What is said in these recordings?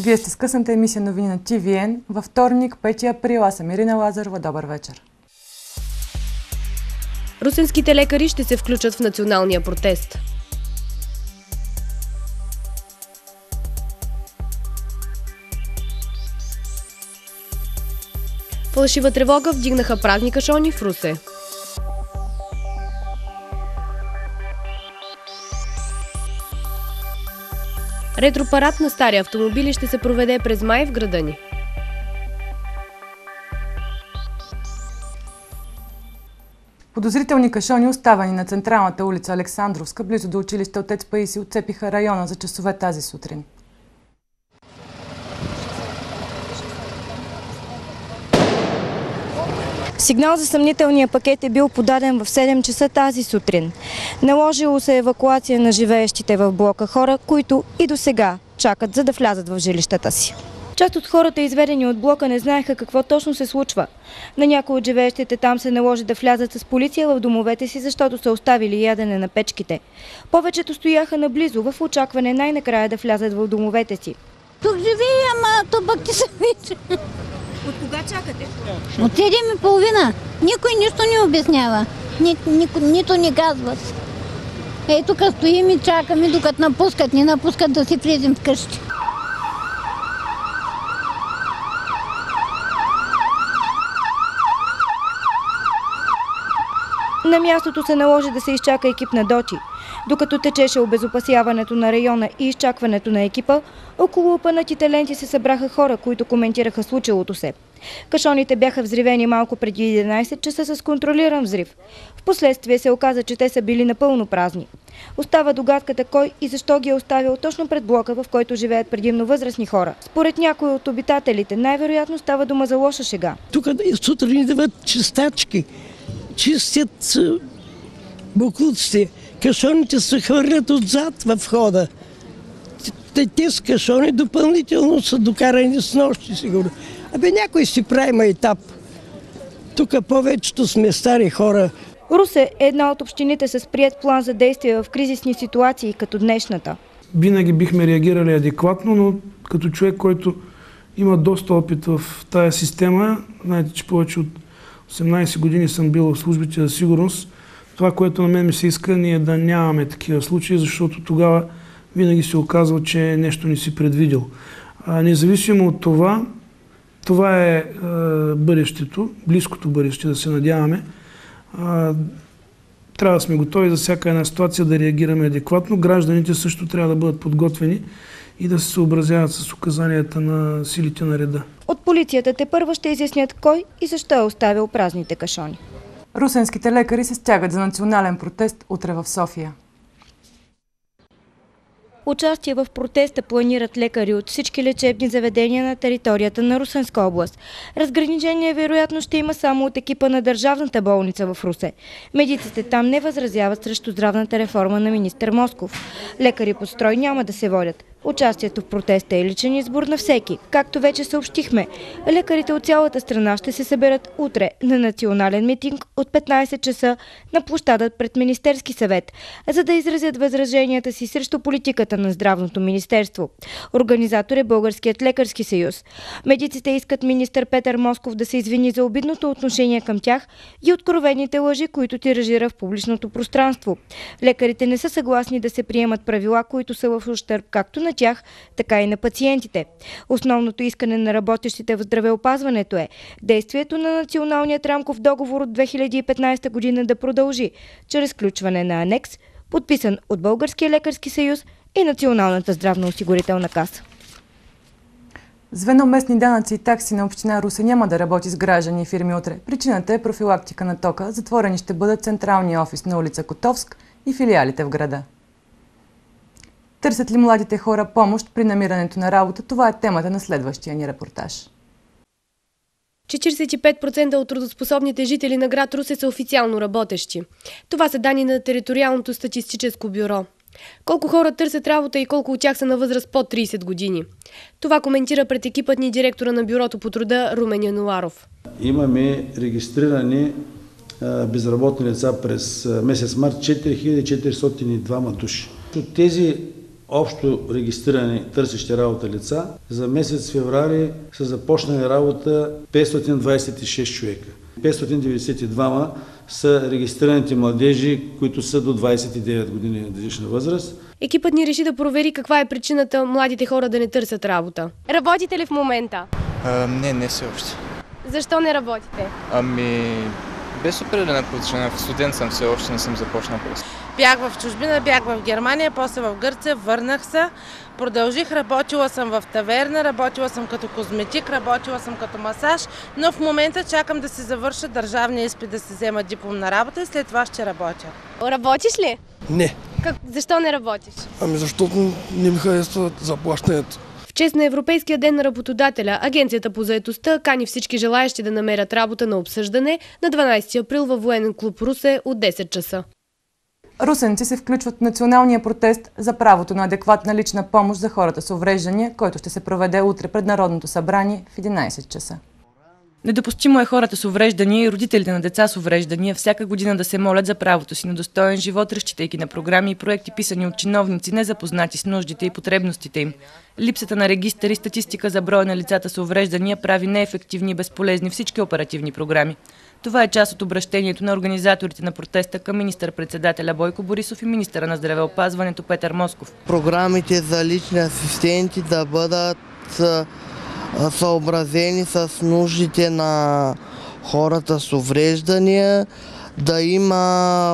Вие сте с късната емисия новини на TVN във вторник, 5 април. Аз съм Ирина Лазарова. Добър вечер. Русенските лекари ще се включат в националния протест. Фалшива тревога вдигнаха празни кашони в Русе. Ретропарад на стари автомобили ще се проведе през май в града ни. Подозрителни кашони, оставани на централната улица Александровска, близо до училище Отец Паиси, отцепиха района за часове тази сутрин. Сигнал за съмнителния пакет е бил подаден в 7 часа тази сутрин. Наложило се евакуация на живеещите в блока хора, които и до сега чакат, за да влязат в жилищата си. Част от хората, изведени от блока, не знаеха какво точно се случва. На някои от живеещите там се наложи да влязат с полиция в домовете си, защото са оставили ядене на печките. Повечето стояха наблизо в очакване най-накрая да влязат в домовете си. Тук живее, ама то пък ти се вече. От кога чакате? От 7:30. Никой нищо не обяснява. Нито ни казват. Ей, тук стоим и чакаме, докато напускат. Не напускат да си влезем вкъщи. На мястото се наложи да се изчака екип на ДОТИ. Докато течеше обезопасяването на района и изчакването на екипа, около опънатите ленти се събраха хора, които коментираха случилото се. Кашоните бяха взривени малко преди 11 часа с контролиран взрив. Впоследствие се оказа, че те са били напълно празни. Остава догадката кой и защо ги е оставил точно пред блока, в който живеят предимно възрастни хора. Според някои от обитателите, най-вероятно става дума за лоша шега. Тук сутрин дават чистачки, чистят боклуците. Кашоните се хвърлят отзад в входа. Те с кашони допълнително са докарани с нощи, сигурно. Някой си прави майтап. Тук повечето сме стари хора. Русе е една от общините с приет план за действие в кризисни ситуации, като днешната. Винаги бихме реагирали адекватно, но като човек, който има доста опит в тая система, знаете, че повече от 18 години съм бил в службите за сигурност. Това, което на мен ми се иска, ние да нямаме такива случаи, защото тогава винаги се оказва, че нещо не си предвидел. Независимо от това, това е бъдещето, близкото бъдеще, да се надяваме. Трябва да сме готови за всяка една ситуация да реагираме адекватно. Гражданите също трябва да бъдат подготвени и да се съобразяват с указанията на силите на реда. От полицията тепърва ще изяснят кой и защо е оставил празните кашони. Русенските лекари се стягат за национален протест утре в София. Участие в протеста планират лекари от всички лечебни заведения на територията на Русенска област. Разграничение вероятно ще има само от екипа на държавната болница в Русе. Медиците там не възразяват срещу здравната реформа на министър Москов. Лекари под строй няма да се водят. Участието в протеста е личен избор на всеки. Както вече съобщихме, лекарите от цялата страна ще се съберат утре на национален митинг от 15 часа на площадът пред Министерски съвет, за да изразят възраженията си срещу политиката на Здравното министерство. Организатор е Българският лекарски съюз. Медиците искат министър Петър Москов да се извини за обидното отношение към тях и откровените лъжи, които тиражира в публичното пространство. Лекарите не са съгласни да се приемат правила, които са в ущърб както на тях, така и на пациентите. Основното искане на работещите в здравеопазването е действието на националният рамков договор от 2015 година да продължи, чрез сключване на анекс, подписан от Българския лекарски съюз и Националната здравноосигурителна каса. Звено местни данъци и такси на община Русе няма да работи с граждани и фирми утре. Причината е профилактика на тока. Затворени ще бъдат централния офис на улица Котовск и филиалите в града. Търсят ли младите хора помощ при намирането на работа? Това е темата на следващия ни репортаж. 45% от трудоспособните жители на град Русе са официално работещи. Това са данни на Териториалното статистическо бюро. Колко хора търсят работа и колко от тях са на възраст под 30 години? Това коментира пред екипът ни директора на бюрото по труда Румен Януаров. Имаме регистрирани безработни лица през месец март 4402 души. От тези общо регистрирани търсещи работа лица. За месец февруари са започнали работа 526 човека. 592 са регистрираните младежи, които са до 29 години годишна възраст. Екипът ни реши да провери каква е причината младите хора да не търсят работа. Работите ли в момента? Не все още. Защо не работите? Без определена причина. Студент съм все още, не съм започнал просто. Бях в чужбина, бях в Германия, после в Гърция, върнах се. Продължих, работила съм в таверна, работила съм като козметик, работила съм като масаж, но в момента чакам да се завърша държавния изпит, да се взема дипломна работа и след това ще работя. Работиш ли? Не. Защо не работиш? Защото не ми харесва заплащането. В чест на Европейския ден на работодателя, Агенцията по заетостта кани всички желаещи да намерят работа на обсъждане на 12 април във военен клуб Русе от 10 часа. Русенци се включват в националния протест за правото на адекватна лична помощ за хората с увреждания, който ще се проведе утре пред Народното събрание в 11 часа. Недопустимо е хората с увреждания и родителите на деца с увреждания всяка година да се молят за правото си на достоен живот, разчитайки на програми и проекти, писани от чиновници, незапознати с нуждите и потребностите им. Липсата на регистър и статистика за броя на лицата с увреждания прави неефективни и безполезни всички оперативни програми. Това е част от обращението на организаторите на протеста към министър-председателя Бойко Борисов и министъра на здравеопазването Петър Москов. Програмите за лични асистенти да бъдат съобразени с нуждите на хората с увреждания, да има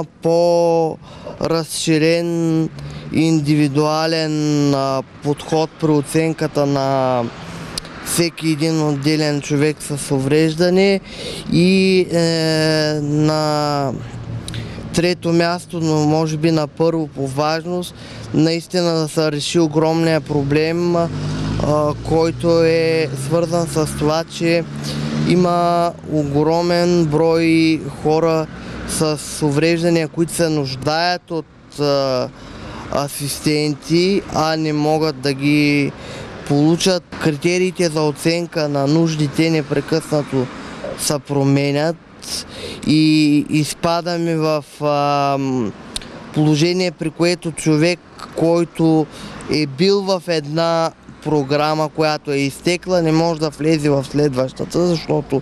по-разширен индивидуален подход при оценката на всеки един отделен човек с увреждане и на трето място, но може би на първо по важност, наистина да се реши огромния проблем, който е свързан с това, че има огромен брой хора с увреждания, които се нуждаят от асистенти, а не могат да ги получат. Критериите за оценка на нуждите непрекъснато се променят и изпадаме в положение, при което човек, който е бил в една програма, която е изтекла, не може да влезе в следващата, защото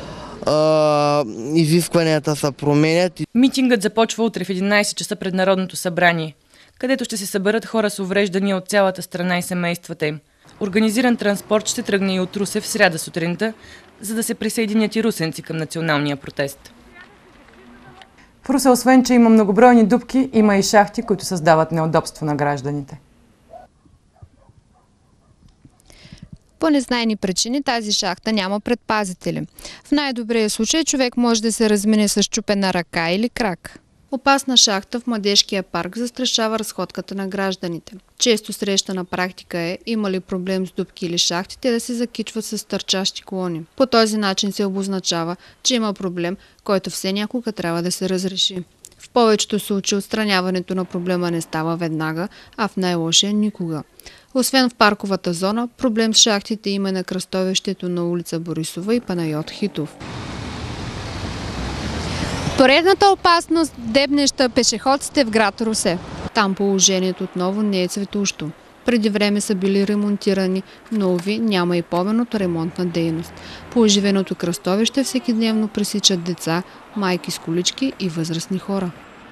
изискванията се променят. Митингът започва утре в 11 часа пред Народното събрание, където ще се съберат хора с увреждания от цялата страна и семействата им. Организиран транспорт ще тръгне и от Русе в сряда сутринта, за да се присъединят и русенци към националния протест. В Русе, освен че има многобройни дупки, има и шахти, които създават неудобство на гражданите. По незнайни причини тази шахта няма предпазители. В най-добрия случай човек може да се размине с счупена ръка или крак. Опасна шахта в Младежкия парк застрашава разходката на гражданите. Често срещана практика е, има ли проблем с дупки или шахти, те да се закичват с търчащи колони. По този начин се обозначава, че има проблем, който все някога трябва да се разреши. В повечето случаи отстраняването на проблема не става веднага, а в най-лошия никога. Освен в парковата зона, проблем с шахтите има на кръстовището на улица Борисова и Панайот Хитов. Поредната опасност дебнеща пешеходците в град Русе. Там положението отново не е цветущо. Преди време са били ремонтирани, но уви няма и помен от ремонтна дейност. По оживеното кръстовище всекидневно пресичат деца, майки с колички и възрастни хора.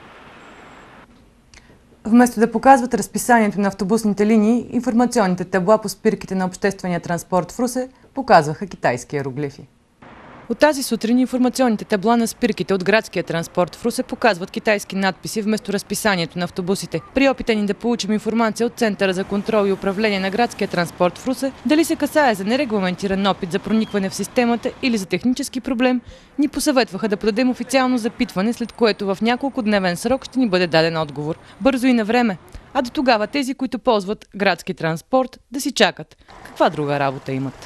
Вместо да показват разписанието на автобусните линии, информационните табла по спирките на обществения транспорт в Русе показваха китайски иероглифи. От тази сутрин информационните табла на спирките от градския транспорт в Русе показват китайски надписи вместо разписанието на автобусите. При опита ни да получим информация от Центъра за контрол и управление на градския транспорт в Русе, дали се касае за нерегламентиран опит за проникване в системата или за технически проблем, ни посъветваха да подадем официално запитване, след което в няколко дневен срок ще ни бъде даден отговор. Бързо и на време. А до тогава тези, които ползват градски транспорт, да си чакат. Каква друга работа имат?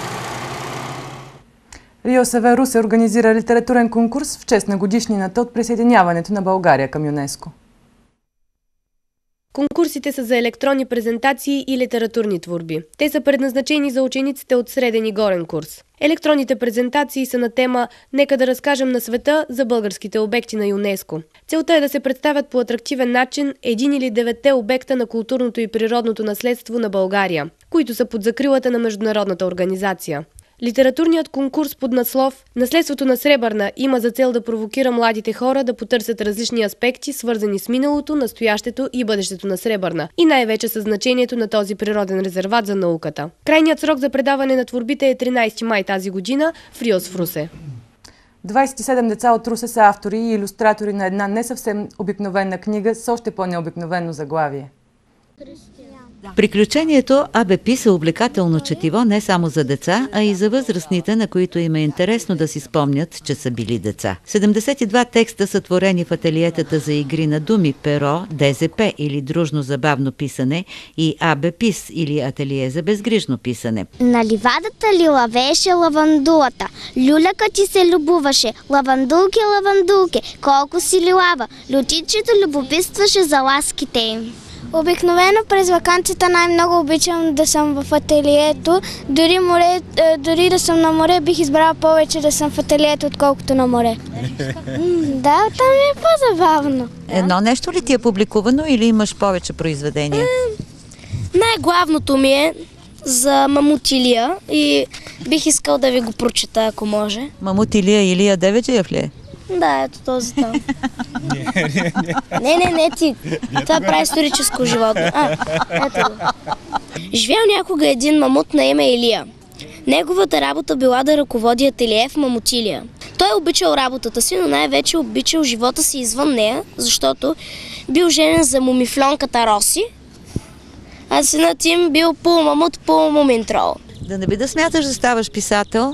РИОСВ Русе организира литературен конкурс в чест на годишнината от присъединяването на България към ЮНЕСКО. Конкурсите са за електронни презентации и литературни творби. Те са предназначени за учениците от среден и горен курс. Електронните презентации са на тема «Нека да разкажем на света за българските обекти на ЮНЕСКО». Целта е да се представят по атрактивен начин 1 или 9 обекта на културното и природното наследство на България, които са под закрилата на международната организация. Литературният конкурс под наслов «Наследството на Сребърна» има за цел да провокира младите хора да потърсят различни аспекти, свързани с миналото, настоящето и бъдещето на Сребърна и най-вече със значението на този природен резерват за науката. Крайният срок за предаване на творбите е 13 май тази година в РИОС в Русе. 27 деца от Русе са автори и илюстратори на една не съвсем обикновена книга с още по-необикновено заглавие. Приключението АБПИС е увлекателно четиво не само за деца, а и за възрастните, на които им е интересно да си спомнят, че са били деца. 72 текста са творени в ателиетата за игри на думи, перо, ДЗП или дружно забавно писане и АБПИС или ателие за безгрижно писане. На ливадата ли лавееше лавандулата, люляка ти се любуваше, лавандулки, лавандулки, колко си лилава, лютичето любопитстваше за ласките им. Обикновено през ваканцията най-много обичам да съм в ателието. Дори да съм на море, бих избрала повече да съм в ателието, отколкото на море. Да, там е по-забавно. Едно нещо ли ти е публикувано или имаш повече произведения? Най-главното ми е за Мамут Илия и бих искал да ви го прочета, ако може. Мамут Илия Деведжиев ли е? Да, ето този там. Не, ти. Това прави историческо животно. Ето го. Живял някога един мамут на име Илия. Неговата работа била да ръководи ателие в Мамутилия. Той обичал работата си, но най-вече обичал живота си извън нея, защото бил женен за мумифлонката Роси, а синът им бил полумамут, полумуминтрол. Да не би да смяташ да ставаш писател?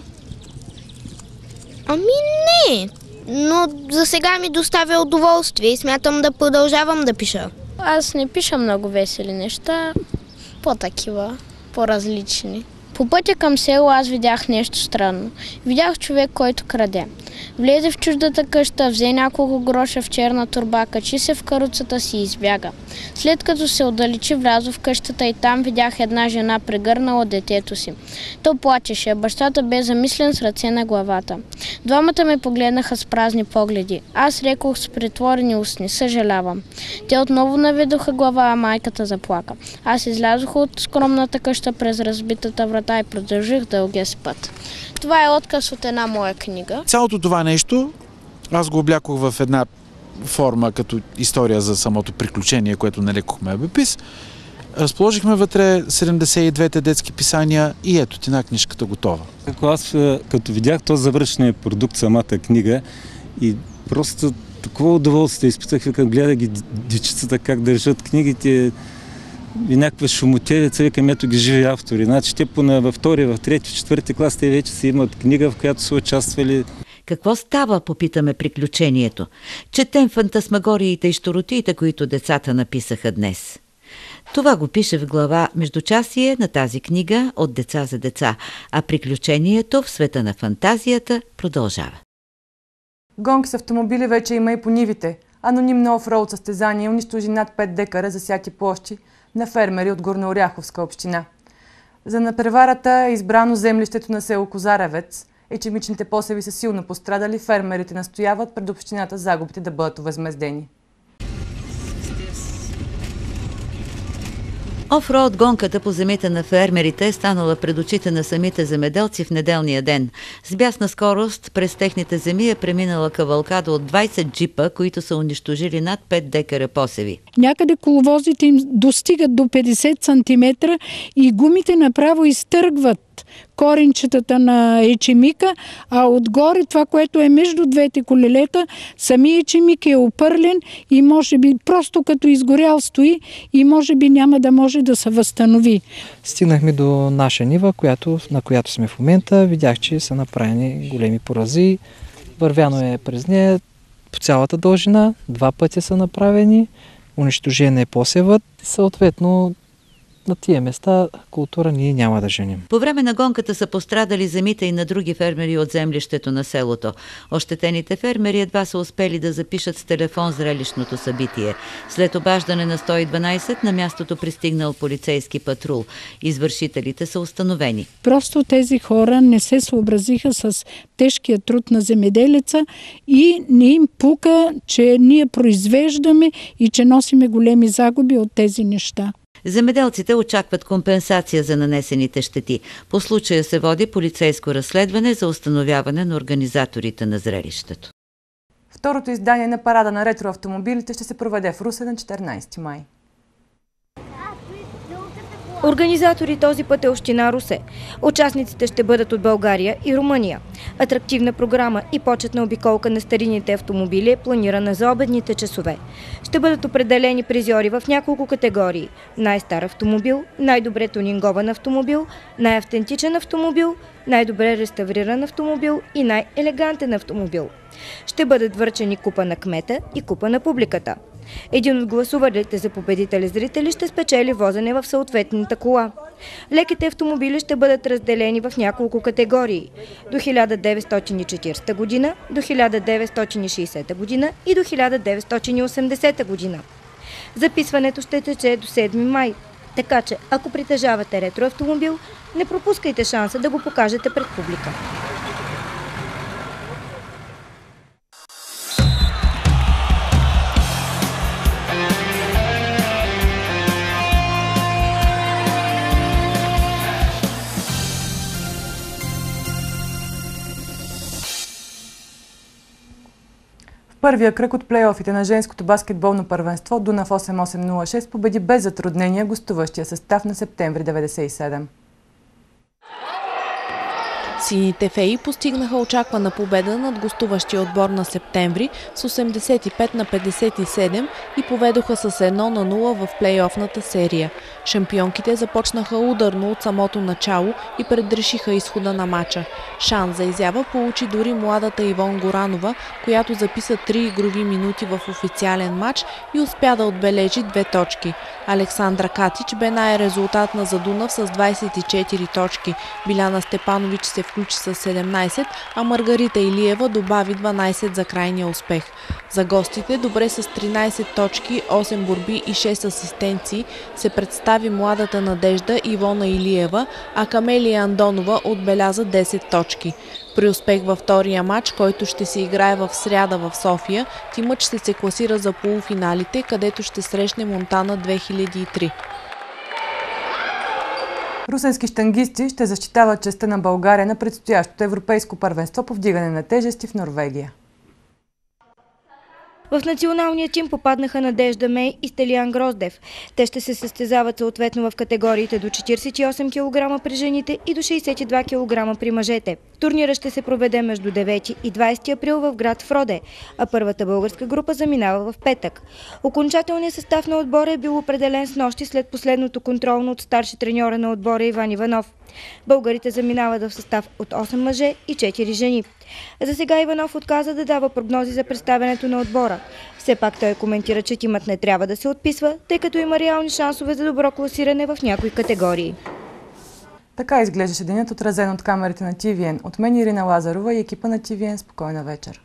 Ами не, но за сега ми доставя удоволствие и смятам да продължавам да пиша. Аз не пиша много весели неща, по-такива, по-различни. По пътя към село аз видях нещо странно. Видях човек, който краде. Влезе в чуждата къща, взе няколко гроша в черна торба, качи се в каруцата си и избяга. След като се отдалечи, влязо в къщата и там видях една жена прегърнала детето си. То плачеше, а бащата бе замислен с ръце на главата. Двамата ме погледнаха с празни погледи. Аз рекох с притворени устни: съжалявам. Те отново наведоха глава, а майката заплака. Аз излязох от скромната къща през разбитата врата и продължих дългия си път. Това е отказ от една моя книга. Цялото това нещо аз го облякох в една форма като история за самото приключение, което налекохме АБПИС. Разположихме вътре 72-те детски писания и ето ти на книжката готова. Аз като видях този завършен продукт, самата книга, и просто такова удоволствие изпитах, като гледах ги дечицата как държат книгите и някаква шумотелица, викам, ето ги живи автори. Значи те във втори, в трети, в четвърти клас те вече си имат книга, в която са участвали. Какво става, попитаме приключението? Четем фантасмагориите и щуротиите, които децата написаха днес. Това го пише в глава междучасие на тази книга от деца за деца, а приключението в света на фантазията продължава. Гонки с автомобили вече има и по нивите. Анонимно офроуд състезание унищожи над 5 декара засяти площи на фермери от Горнооряховска община. За надпреварата е избрано землището на село Козаревец. Ечемичните посеви са силно пострадали, фермерите настояват пред общината загубите да бъдат овъзмездени. Офроуд гонката по земите на фермерите е станала пред очите на самите земеделци в неделния ден. С бясна скорост през техните земи е преминала кавалкада от 20 джипа, които са унищожили над 5 декара посеви. Някъде коловозите им достигат до 50 см и гумите направо изтъргват коренчетата на ечемика, а отгоре това, което е между двете колелета, самия ечемик е опърлен и може би просто като изгорял стои и може би няма да може да се възстанови. Стигнахме до наша нива, на която сме в момента. Видях, че са направени големи порази. Вървяно е през нея по цялата дължина. 2 пътя са направени. Унищожен е посевът. Съответно, на тия места култура ние няма да женим. По време на гонката са пострадали земите и на други фермери от землището на селото. Ощетените фермери едва са успели да запишат с телефон зрелищното събитие. След обаждане на 112 на мястото пристигнал полицейски патрул. Извършителите са установени. Просто тези хора не се съобразиха с тежкия труд на земеделеца и не им пука, че ние произвеждаме и че носиме големи загуби от тези неща. Земеделците очакват компенсация за нанесените щети. По случая се води полицейско разследване за установяване на организаторите на зрелището. Второто издание на парада на ретроавтомобилите ще се проведе в Русе на 14 май. Организатори този път е община Русе. Участниците ще бъдат от България и Румъния. Атрактивна програма и почетна обиколка на старинните автомобили е планирана за обедните часове. Ще бъдат определени призьори в няколко категории. Най-стар автомобил, най-добре тунингован автомобил, най-автентичен автомобил, най-добре реставриран автомобил и най-елегантен автомобил. Ще бъдат връчени купа на кмета и купа на публиката. Един от гласувалите за победители зрители ще спечели возене в съответната кола. Леките автомобили ще бъдат разделени в няколко категории – до 1940 година, до 1960 година и до 1980 година. Записването ще тече до 7 май, така че ако притежавате ретроавтомобил, не пропускайте шанса да го покажете пред публика. Първия кръг от плейофите на женското баскетболно първенство Дунав 8806 победи без затруднения гостуващия състав на Септември 97. Сините феи постигнаха очаквана победа над гостуващия отбор на Септември с 85-57 и поведоха с 1-0 в плейофната серия. Шампионките започнаха ударно от самото начало и предрешиха изхода на матча. Шанс за изява получи дори младата Ивон Горанова, която записа 3 игрови минути в официален матч и успя да отбележи 2 точки. Александра Катич бе най-резултатна за Дунав с 24 точки. Биляна Степанович се включи с 17, а Маргарита Илиева добави 12 за крайния успех. За гостите добре с 13 точки, 8 борби и 6 асистенции се представи младата надежда Ивона Илиева, а Камелия Андонова отбеляза 10 точки. При успех във втория матч, който ще се играе в сряда в София, тимът ще се класира за полуфиналите, където ще срещне Монтана 2003. Русенски щангисти ще защитават честта на България на предстоящото европейско първенство по вдигане на тежести в Норвегия. В националния тим попаднаха Надежда Мей и Стелиян Гроздев. Те ще се състезават съответно в категориите до 48 кг при жените и до 62 кг при мъжете. Турнира ще се проведе между 9 и 20 април в град Фроде, а първата българска група заминава в петък. Окончателният състав на отбора е бил определен снощи след последното контролно от старши треньора на отбора Иван Иванов. Българите заминават в състав от 8 мъже и 4 жени. За сега Иванов отказа да дава прогнози за представянето на отбора. Все пак той коментира, че тимът не трябва да се отписва, тъй като има реални шансове за добро класиране в някои категории. Така изглеждаше денят, отразен от камерите на ТВН. От мен Ирина Лазарова и екипа на ТВН. Спокойна вечер.